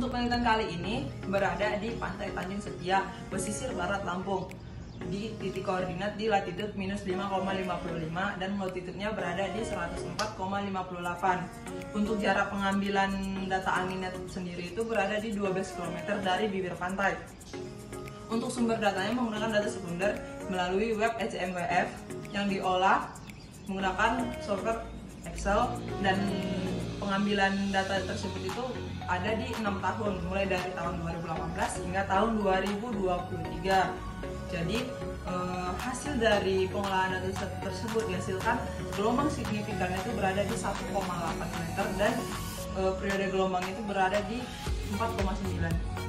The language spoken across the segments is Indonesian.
Untuk penelitian kali ini berada di Pantai Tanjung Setia, pesisir barat Lampung, di titik koordinat di latitude minus 5,55 dan longitudenya berada di 104,58. Untuk jarak pengambilan data anginnya sendiri itu berada di 12 km dari bibir pantai. Untuk sumber datanya menggunakan data sekunder melalui web HMWF yang diolah menggunakan software Excel, dan pengambilan data tersebut itu ada di 6 tahun, mulai dari tahun 2018 hingga tahun 2023. Jadi hasil dari pengolahan data tersebut dihasilkan gelombang signifikan itu berada di 1,8 meter dan periode gelombang itu berada di 4,9.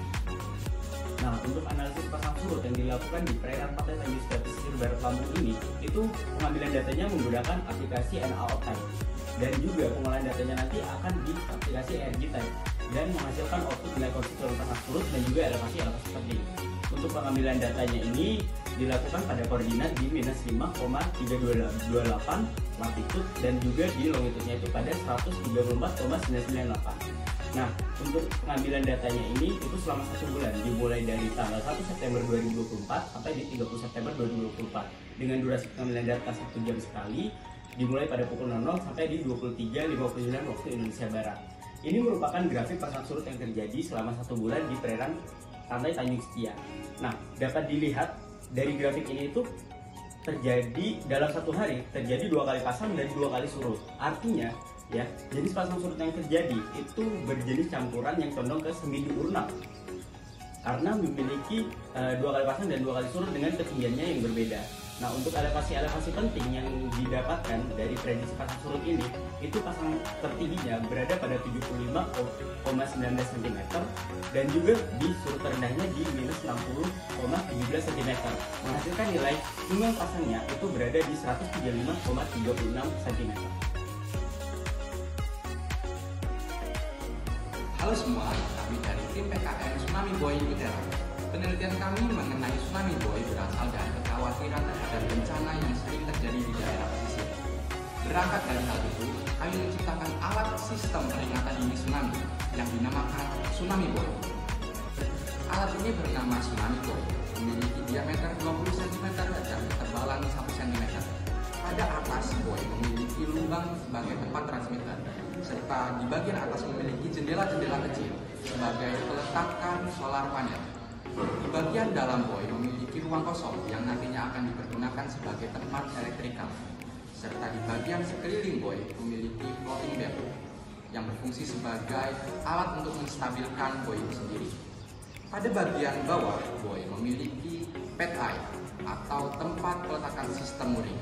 Nah, untuk analisis pasang surut yang dilakukan di perairan Pantai Tanjung Setia pesisir barat Lampung ini, itu pengambilan datanya menggunakan aplikasi NaOTime, dan juga pengolahan datanya nanti akan di aplikasi EnergyTime dan menghasilkan output nilai konstituen pasang surut dan juga elevasi penting. Untuk pengambilan datanya ini dilakukan pada koordinat di minus 5,328 latitude dan juga di longitudenya itu pada 134,998. Nah, untuk pengambilan datanya ini itu selama 1 bulan, dimulai dari tanggal 1 September 2024 sampai di 30 September 2024 dengan durasi pengambilan data 1 jam sekali, dimulai pada pukul 00 sampai di 23.59 waktu Indonesia Barat. Ini merupakan grafik pasang surut yang terjadi selama 1 bulan di perairan Pantai Tanjung Setia. Nah, dapat dilihat dari grafik ini itu terjadi dalam 1 hari terjadi 2 kali pasang dan 2 kali surut. Artinya ya, jenis pasang surut yang terjadi itu berjenis campuran yang condong ke semi diurnal karena memiliki 2 kali pasang dan 2 kali surut dengan ketinggiannya yang berbeda. Nah, untuk elevasi penting yang didapatkan dari prediksi pasang surut ini, itu pasang tertingginya berada pada 75,19 cm dan juga di surut terendahnya di minus 60,17 cm, menghasilkan nilai tinggian pasangnya itu berada di 135,36 cm. Halo semua, kami dari tim PKN Tsunami Buoy Utara. Penelitian kami mengenai tsunami buoy berasal dari kekhawatiran terhadap bencana yang sering terjadi di daerah pesisir. Berangkat dari hal itu, kami menciptakan alat sistem peringatan dini tsunami yang dinamakan Tsunami Buoy. Alat ini bernama Tsunami Buoy, memiliki diameter 20 cm dan ketebalan 1 cm. Pada atas buoy memiliki lubang sebagai tempat transmitter, serta di bagian atas memiliki jendela-jendela kecil sebagai peletakan solar panel. Di bagian dalam buoy memiliki ruang kosong yang nantinya akan dipergunakan sebagai tempat elektrikal, serta di bagian sekeliling buoy memiliki floating bed yang berfungsi sebagai alat untuk menstabilkan buoy itu sendiri. Pada bagian bawah buoy memiliki pad eye atau tempat peletakan sistem mooring.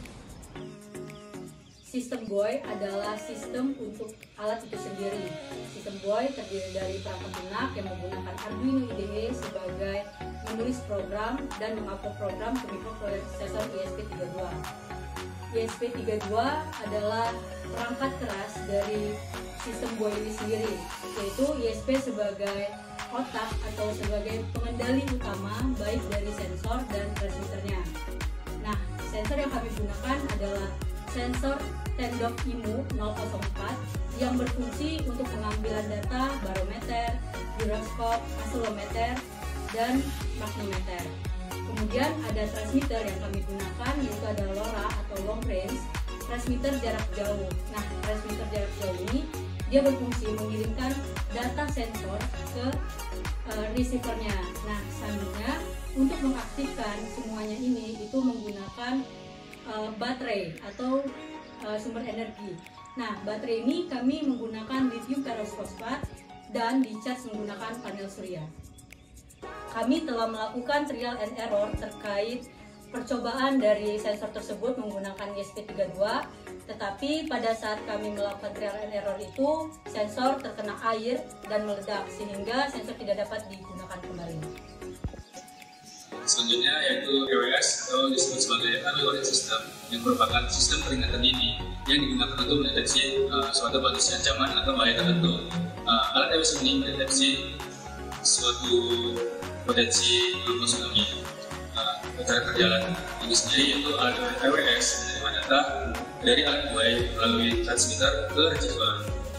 Sistem buoy adalah sistem untuk alat itu sendiri. Sistem buoy terdiri dari perangkat lunak yang menggunakan Arduino IDE sebagai menulis program dan mengupload program ke microprocessor ESP32. ESP32 adalah perangkat keras dari sistem buoy ini sendiri, yaitu ESP sebagai otak atau sebagai pengendali utama baik dari sensor dan transmitternya. Nah, sensor yang kami gunakan adalah sensor Tendok IMU 004 yang berfungsi untuk pengambilan data barometer, giroskop, akselerometer, dan magnometer. Kemudian ada transmitter yang kami gunakan, yaitu ada LoRa atau long range transmitter jarak jauh. Nah, transmitter jarak jauh ini dia berfungsi mengirimkan data sensor ke receivernya. Nah, selanjutnya untuk mengaktifkan semuanya ini itu menggunakan baterai atau sumber energi. Nah, baterai ini kami menggunakan lithium ferrofosfat dan dicas menggunakan panel surya. Kami telah melakukan trial and error terkait percobaan dari sensor tersebut menggunakan ESP32, tetapi pada saat kami melakukan trial and error itu sensor terkena air dan meledak sehingga sensor tidak dapat digunakan kembali. Selanjutnya yaitu EWS atau disebut sebagai Early Warning System, yang merupakan sistem peringatan dini yang digunakan untuk mendeteksi suatu potensi ancaman atau bahaya tertentu. Alat EWS ini mendeteksi suatu potensi gelombang tsunami cara berjalan ini sendiri, yaitu alat EWS menerima data dari alat buoy melalui transmitter ke receiver.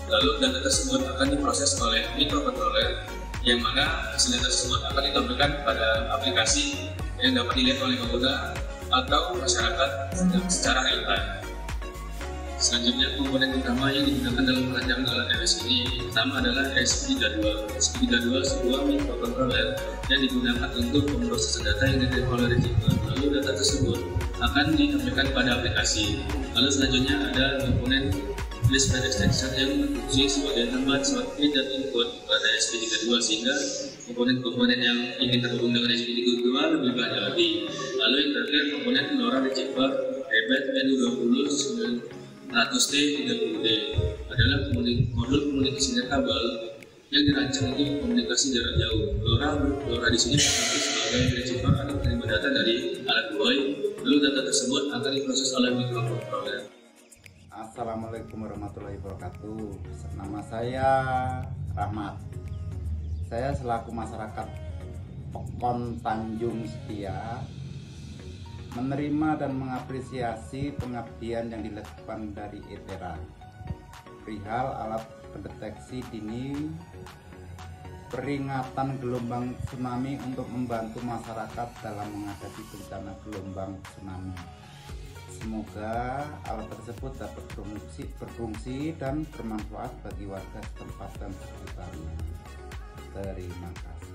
Lalu data tersebut akan diproses oleh microcontroller, yang mana hasil data tersebut akan ditampilkan pada aplikasi yang dapat dilihat oleh pengguna atau masyarakat secara real time. Selanjutnya, komponen utama yang digunakan dalam perancangan alat EWS ini pertama adalah ESP32. ESP32 sebuah microcontroller yang digunakan untuk pemrosesan data yang diterima oleh receiver. Lalu data tersebut akan ditampilkan pada aplikasi. Lalu selanjutnya ada komponen flash drive extension yang berfungsi sebagai tambahan shortcut dan input pada ESP32, sehingga komponen-komponen yang ingin terhubung dengan ESP32 lebih banyak lagi. Lalu yang terakhir, komponen LoRa receiver Rebet NU20 100T30D adalah modul komunikasi kabel yang dirancang untuk komunikasi jarak jauh. LoRa di sini berfungsi sebagai receiver atau penerima data dari alat buoy. Lalu data tersebut akan diproses oleh microcontroller. Assalamualaikum warahmatullahi wabarakatuh. Nama saya Rahmat. Saya selaku masyarakat Pekon Tanjung Setia menerima dan mengapresiasi pengabdian yang dilakukan dari ETERA perihal alat pendeteksi dini peringatan gelombang tsunami untuk membantu masyarakat dalam menghadapi bencana gelombang tsunami. Semoga alat tersebut dapat berfungsi dan bermanfaat bagi warga setempat dan sekitarnya. Terima kasih.